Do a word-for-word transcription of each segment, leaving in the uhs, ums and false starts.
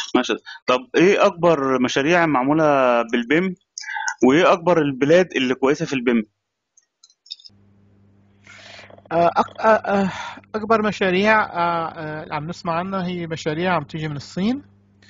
ماشي. طب ايه اكبر مشاريع معموله بالبيم، وايه اكبر البلاد اللي كويسه في البيم؟ آه، أك- آه، آه، أكبر مشاريع آه، آه، عم نسمع عنها هي مشاريع عم تيجي من الصين.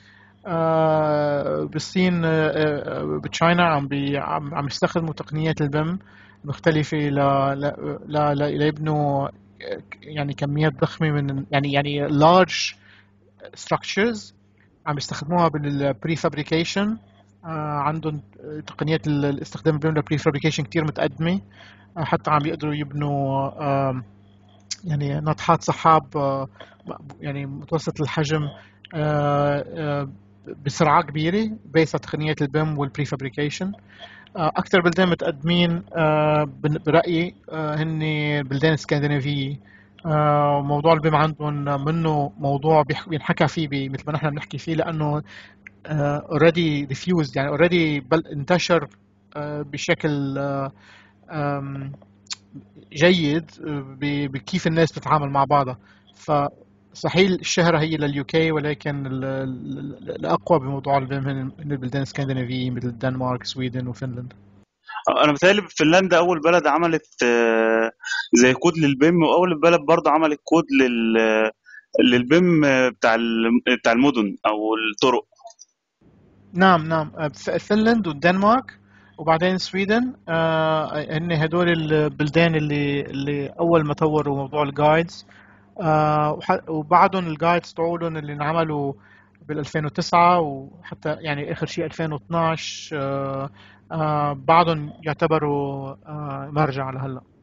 آه، بالصين، آه، آه، بتشاينا عم بي عم عم يستخدموا تقنيات البيم مختلفة ل ل ل ل- ليبنوا يعني كميات ضخمة من يعني يعني large structures. عم يستخدموها بالبري فابريكيشن. عندهم تقنيات ال- الاستخدام البيم للبري فابريكيشن كتير متقدمة. آه، حتى عم بيقدروا يبنوا آم، يعني ناطحات سحاب، آه، يعني متوسط الحجم، آه، آه، بسرعة كبيرة بيس على تقنيات البيم والبري فابريكيشن. أكثر بلدان متقدمين آه، بن- برأيي آه، هن البلدان الاسكندنافية. آه، موضوع البيم عندهم منه موضوع بيح- بينحكى فيه ب- مثل ما نحن بنحكي فيه، لأنه اوريدي ديفيوزد، يعني اوريدي بل انتشر آه، بشكل آه، آم، جيد آه، ب- بكيف الناس بتتعامل مع بعضها. فصحيح الشهرة هي لليوكي، ولكن ال- ال- الأقوى بموضوع البيم هن هن البلدان الاسكندنافية مثل الدنمارك، سويدن، وفنلند. انا بتهيألي فنلندا اول بلد عملت آه، زي كود للبيم، واول بلد برضه عملت كود لل للبيم آه، بتاع ال- بتاع المدن او الطرق. نعم، نعم. آه، ف- فنلند والدنمارك وبعدين سويدن، آه، هن هدول البلدان اللي اللي أول ما طوروا موضوع الجايدز. آه، وح- وبعدهم الجايدز تبعولن اللي انعملوا بال ألفين وتسعة، وحتى يعني آخر شيء ألفين واثناشر. آه، آه، بعضهم يعتبروا آه، مرجع لهلا.